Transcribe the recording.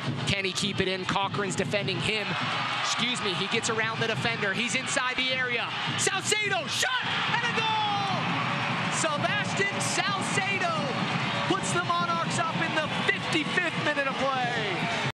Can he keep it in? Cochran's defending him. Excuse me, he gets around the defender. He's inside the area. Saucedo, shot, and a goal! Sebastian Saucedo puts the Monarchs up in the 55th